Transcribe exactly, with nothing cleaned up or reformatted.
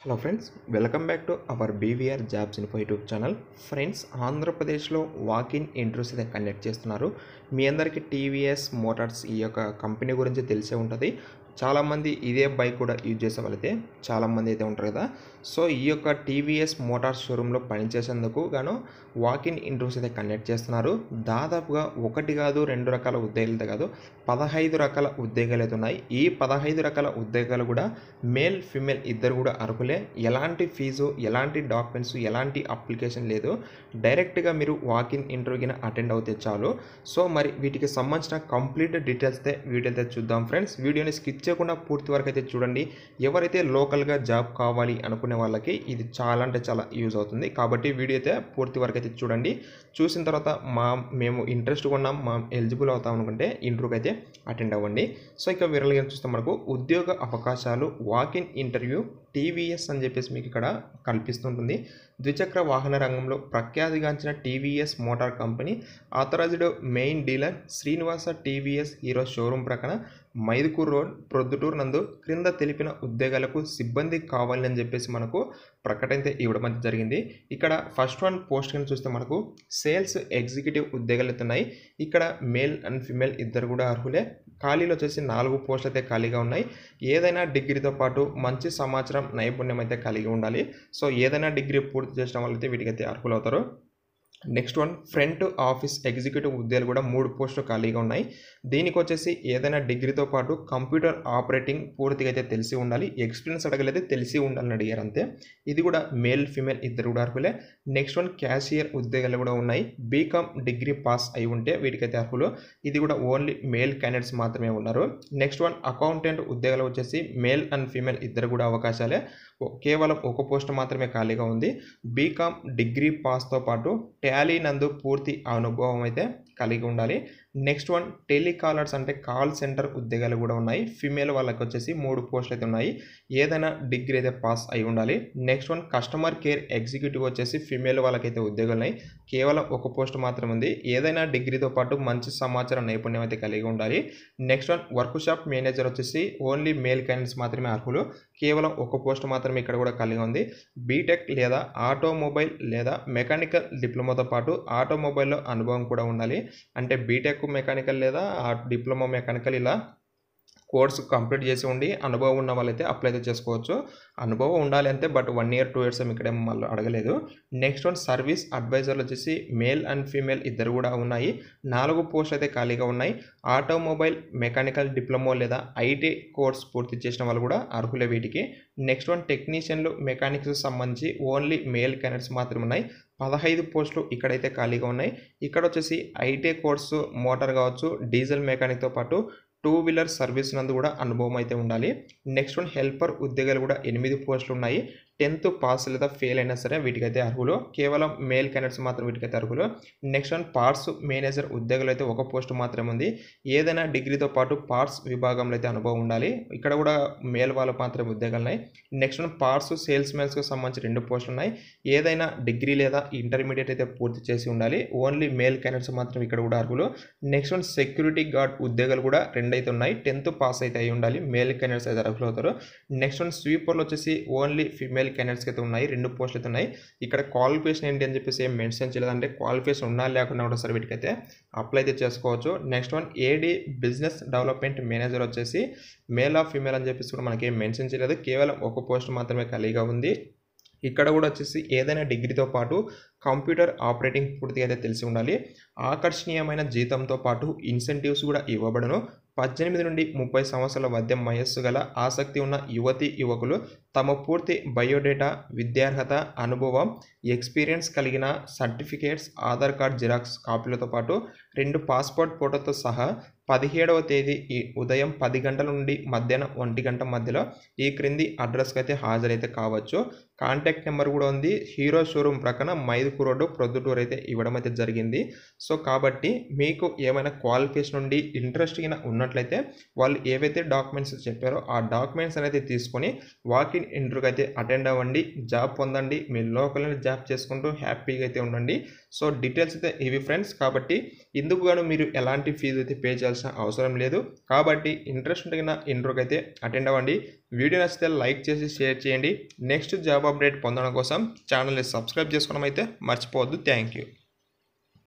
Hello friends, welcome back to our BVR jobs info YouTube channel. Friends, ఆంధ్రప్రదేశ్లో walk in interviews అయితే conduct చేస్తున్నారు. మీ అందరికీ టీవీఎస్ మోటార్స్ ఈ యొక్క కంపెనీ గురించి తెలిసే ఉంటుంది. చాలామంది ఇదే బైక్ కూడా యూజ్ చేసే వాళ్ళైతే చాలామంది అయితే ఉంటారు కదా. సో ఈ యొక్క టీవీఎస్ మోటార్స్ షోరూంలో పనిచేసేందుకు గాను వాకిన్ ఇంటర్వ్యూస్ అయితే కండక్ట్ చేస్తున్నారు. దాదాపుగా ఒకటి కాదు రెండు రకాల ఉద్యోగాలతో కాదు పదహైదు రకాల ఉద్యోగాలు అయితే ఉన్నాయి. ఈ పదహైదు రకాల ఉద్యోగాలు కూడా మేల్ ఫిమేల్ ఇద్దరు కూడా అర్హులే. ఎలాంటి ఫీజు, ఎలాంటి డాక్యుమెంట్స్, ఎలాంటి అప్లికేషన్ లేదు. డైరెక్ట్గా మీరు వాకిన్ ఇంటర్వ్యూకి అటెండ్ అవుతే చాలు. సో మరి వీటికి సంబంధించిన కంప్లీట్ డీటెయిల్స్ అయితే వీడియో అయితే చూద్దాం ఫ్రెండ్స్. వీడియోని స్కిప్ చేయకుండా పూర్తి వరకు అయితే చూడండి. ఎవరైతే లోకల్గా జాబ్ కావాలి అనుకునే వాళ్ళకి ఇది చాలా అంటే చాలా యూజ్ అవుతుంది. కాబట్టి వీడియో అయితే పూర్తి వరకు అయితే చూడండి. చూసిన తర్వాత మా మేము ఇంట్రెస్ట్ ఉన్నాం, మా ఎలిజిబుల్ అవుతాం అనుకుంటే ఇంటర్వ్యూకి అయితే అటెండ్ అవ్వండి. సో ఇక విరల్గా చూస్తే మనకు ఉద్యోగ అవకాశాలు వాకిన్ ఇంటర్వ్యూ టీవీఎస్ అని చెప్పేసి మీకు ఇక్కడ కల్పిస్తుంటుంది. ద్విచక్ర వాహన రంగంలో ప్రఖ్యాతిగాంచిన TVS motor company authorised main dealer Srinivasa TVS hero showroom ప్రక్కన మైదుకూరు రోడ్ ప్రొద్దుటూరు నందు క్రింద తెలిపిన ఉద్యోగాలకు సిబ్బంది కావాలని చెప్పేసి మనకు ప్రకటన ఇవ్వడం అయితే జరిగింది. ఇక్కడ ఫస్ట్ వన్ పోస్ట్ కింద చూస్తే మనకు సేల్స్ ఎగ్జిక్యూటివ్ ఉద్యోగాలు అయితే ఉన్నాయి. ఇక్కడ మేల్ అండ్ ఫిమేల్ ఇద్దరు కూడా అర్హులే. ఖాళీలు వచ్చేసి నాలుగు పోస్టులు అయితే ఖాళీగా ఉన్నాయి. ఏదైనా డిగ్రీతో పాటు మంచి సమాచారం నైపుణ్యం అయితే కలిగి ఉండాలి. సో ఏదైనా డిగ్రీ పూర్తి చేసిన వాళ్ళైతే వీటికైతే అర్హులు అవుతారు. Next one front office executive ఉద్యోగాలు కూడా మూడు పోస్టులు ఖాళీగా ఉన్నాయి. దీనికి వచ్చేసి ఏదైనా డిగ్రీతో పాటు కంప్యూటర్ ఆపరేటింగ్ పూర్తిగా అయితే తెలిసి ఉండాలి. ఎక్స్పీరియన్స్ అడగలేదు, తెలిసి ఉండాలని అడిగారు అంతే. ఇది కూడా మేల్ ఫిమేల్ ఇద్దరు కూడా అర్హులే. నెక్స్ట్ వన్ క్యాషియర్ ఉద్యోగాలు కూడా ఉన్నాయి. బీకామ్ డిగ్రీ పాస్ అయి ఉంటే వీటికైతే అర్హులు. ఇది కూడా ఓన్లీ మేల్ క్యాండిడేట్స్ మాత్రమే ఉన్నారు. నెక్స్ట్ వన్ అకౌంటెంట్ ఉద్యోగాలు వచ్చేసి మేల్ అండ్ ఫిమేల్ ఇద్దరు కూడా అవకాశాలే. కేవలం ఒక పోస్ట్ మాత్రమే ఖాళీగా ఉంది. బీకామ్ డిగ్రీ పాస్తో పాటు టాలీ నందు పూర్తి అనుభవం అయితే కలిగి ఉండాలి. నెక్స్ట్ వన్ టెలికాలర్స్ అంటే కాల్ సెంటర్ ఉద్యోగాలు కూడా ఉన్నాయి. ఫిమేల్ వాళ్ళకి వచ్చేసి మూడు పోస్టులు అయితే ఉన్నాయి. ఏదైనా డిగ్రీ అయితే పాస్ అయి ఉండాలి. Next one customer care executive వచ్చేసి ఫిమేల్ వాళ్ళకైతే ఉద్యోగాలు ఉన్నాయి. కేవలం ఒక పోస్ట్ మాత్రం ఉంది. ఏదైనా డిగ్రీతో పాటు మంచి సమాచారం నైపుణ్యం అయితే కలిగి ఉండాలి. Next one workshop manager వచ్చేసి ఓన్లీ మేల్ క్యాండిడేట్స్ మాత్రమే అర్హులు. కేవలం ఒక పోస్ట్ మాత్రమే ఇక్కడ కూడా కలిగి ఉంది. బీటెక్ లేదా ఆటోమొబైల్ లేదా మెకానికల్ డిప్లొమాతో పాటు ఆటోమొబైల్లో అనుభవం కూడా ఉండాలి. అంటే బీటెక్ మెకానికల్ లేదా డిప్లొమా మెకానికల్ ఇలా కోర్స్ కంప్లీట్ చేసి ఉండి అనుభవం ఉన్న వాళ్ళైతే అప్లై అయితే చేసుకోవచ్చు. అనుభవం ఉండాలి అంతే, but one year two years ఇక్కడ మళ్ళీ అడగలేదు. నెక్స్ట్ వన్ సర్వీస్ అడ్వైజర్లు వచ్చేసి మేల్ అండ్ ఫీమేల్ ఇద్దరు కూడా ఉన్నాయి. నాలుగు పోస్టులు అయితే ఖాళీగా ఉన్నాయి. ఆటోమొబైల్ మెకానికల్ డిప్లొమా లేదా ఐటీ కోర్స్ పూర్తి చేసిన వాళ్ళు కూడా అర్హులే వీటికి. నెక్స్ట్ వన్ టెక్నీషియన్లు మెకానిక్స్ సంబంధించి ఓన్లీ మేల్ క్యాండిడేట్స్ మాత్రమే ఉన్నాయి. పదహైదు పోస్టులు ఇక్కడైతే ఖాళీగా ఉన్నాయి. ఇక్కడ వచ్చేసి ఐటీ కోర్సు మోటార్ కావచ్చు, డీజిల్ మెకానిక్తో పాటు టూ వీలర్ సర్వీస్ నందు కూడా అనుభవం అయితే ఉండాలి. నెక్స్ట్ వన్ హెల్పర్ ఉద్యోగాలు కూడా ఎనిమిది పోస్టులు ఉన్నాయి. టెన్త్ పాస్ లేదా ఫెయిల్ అయినా సరే వీటికైతే అర్హులు. కేవలం మేల్ క్యాండిడేట్స్ మాత్రం వీటికైతే అర్హులు. నెక్స్ట్ వన్ పార్ట్స్ మేనేజర్ ఉద్యోగాలు అయితే ఒక పోస్ట్ మాత్రమే ఉంది. ఏదైనా డిగ్రీతో పాటు పార్ట్స్ విభాగంలో అయితే అనుభవం ఉండాలి. ఇక్కడ కూడా మేల్ వాళ్ళ మాత్రమే ఉద్యోగాలు ఉన్నాయి. నెక్స్ట్ వన్ పార్ట్స్ సేల్స్ మెన్స్కి సంబంధించి రెండు పోస్టులు ఉన్నాయి. ఏదైనా డిగ్రీ లేదా ఇంటర్మీడియట్ అయితే పూర్తి చేసి ఉండాలి. ఓన్లీ మేల్ క్యాండిడేట్స్ మాత్రం ఇక్కడ కూడా అర్హులు. నెక్స్ట్ వన్ సెక్యూరిటీ గార్డ్ ఉద్యోగాలు కూడా రెండు అయితే ఉన్నాయి. టెన్త్ పాస్ అయితే అయి ఉండాలి. మేల్ క్యాండిడేట్స్ అయితే అర్హులు అవుతారు. నెక్స్ట్ వన్ స్వీపర్లు వచ్చేసి ఓన్లీ ఫిమేల్ క్యాండిడేట్స్కి అయితే ఉన్నాయి. రెండు పోస్టులు అయితే ఉన్నాయి. ఇక్కడ క్వాలిఫికేషన్ ఏంటి అని చెప్పేసి ఏం మెన్షన్ చేయలేదు. అంటే క్వాలిఫికేషన్ ఉన్నా లేకుండా కూడా సరే వీటికైతే అప్లై అయితే చేసుకోవచ్చు. Next one AD business development manager వచ్చేసి మేల్ ఆఫ్ ఫిమేల్ అని చెప్పేసి కూడా మనకి ఏం మెన్షన్ చేయలేదు. కేవలం ఒక పోస్ట్ మాత్రమే ఖాళీగా ఉంది. ఇక్కడ కూడా వచ్చేసి ఏదైనా డిగ్రీతో పాటు కంప్యూటర్ ఆపరేటింగ్ పూర్తిగా అయితే తెలిసి ఉండాలి. ఆకర్షణీయమైన జీతంతో పాటు ఇన్సెంటివ్స్ కూడా ఇవ్వబడను. పద్దెనిమిది నుండి ముప్పై సంవత్సరాల మధ్య వయస్సు గల ఆసక్తి ఉన్న యువతి యువకులు తమ పూర్తి బయోడేటా, విద్యార్హత, అనుభవం, ఎక్స్పీరియన్స్ కలిగిన సర్టిఫికేట్స్, ఆధార్ కార్డ్ జిరాక్స్ కాపీలతో పాటు రెండు పాస్పోర్ట్ ఫోటోతో సహా పదిహేడవ తేదీ ఈ ఉదయం పది గంటల నుండి మధ్యాహ్నం ఒంటి గంట మధ్యలో ఈ క్రింది అడ్రస్కి అయితే హాజరైతే కావచ్చు. కాంటాక్ట్ నెంబర్ కూడా ఉంది. హీరో షోరూమ్ ప్రక్కన మైదుకూరు రోడ్డు ప్రొద్దుటూరు అయితే ఇవ్వడం అయితే జరిగింది. సో కాబట్టి మీకు ఏమైనా క్వాలిఫికేషన్ నుండి ఇంట్రెస్ట్గా ఉన్నట్లయితే వాళ్ళు ఏవైతే డాక్యుమెంట్స్ చెప్పారో ఆ డాక్యుమెంట్స్ అనేది తీసుకొని వాకిన్ ఇంటర్వ్యూకి అయితే అటెండ్ అవ్వండి. జాబ్ పొందండి. మీ లోకల్ జాబ్ చేసుకుంటూ హ్యాపీగా అయితే ఉండండి. సో డీటెయిల్స్ అయితే ఇవి ఫ్రెండ్స్. కాబట్టి ఇందుకు గాను మీరు ఎలాంటి ఫీజు అయితే పే చేయాల్సి చేయాల్సిన అవసరం లేదు. కాబట్టి ఇంట్రెస్ట్ ఉంటే ఇంట్రోకి అయితే అటెండ్ అవ్వండి. వీడియో నచ్చితే లైక్ చేసి షేర్ చేయండి. నెక్స్ట్ జాబ్ అప్డేట్ పొందడం కోసం ఛానల్ని సబ్స్క్రైబ్ చేసుకోవడం అయితే మర్చిపోవద్దు. Thank you.